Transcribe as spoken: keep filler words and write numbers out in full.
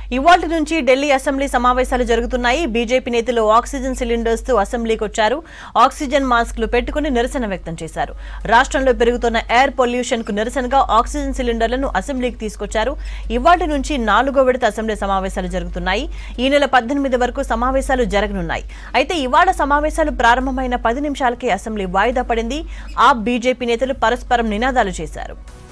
ఇవాల్టి నుంచి ఢిల్లీ అసెంబ్లీ సమావేశాలు జరుగుతున్నాయి. బీజేపీ నేతలు ఆక్సిజన్ సిలిండర్స్ తో అసెంబ్లీకి వచ్చారు. ఆక్సిజన్ మాస్క్లు పెట్టుకుని నిరసన వ్యక్తం చేశారు. రాష్ట్రంలో పెరుగుతున్న ఎయిర్ పొల్యూషన్ కు నిరసనగా ఆక్సిజన్ సిలిండర్లను అసెంబ్లీకి తీసుకొచ్చారు. ఇవాల్టి నుంచి నాలుగో విడత అసెంబ్లీ సమావేశాలు జరుగుతున్నాయి. ఈ నెల పద్దెనిమిది వరకు సమావేశాలు జరగనున్నాయి. అయితే ఇవాళ సమావేశాలు ప్రారంభమైన పది నిమిషాలకే అసెంబ్లీ వాయిదా పడింది. ఆ బీజేపీ నేతలు పరస్పరం నినాదాలు చేశారు.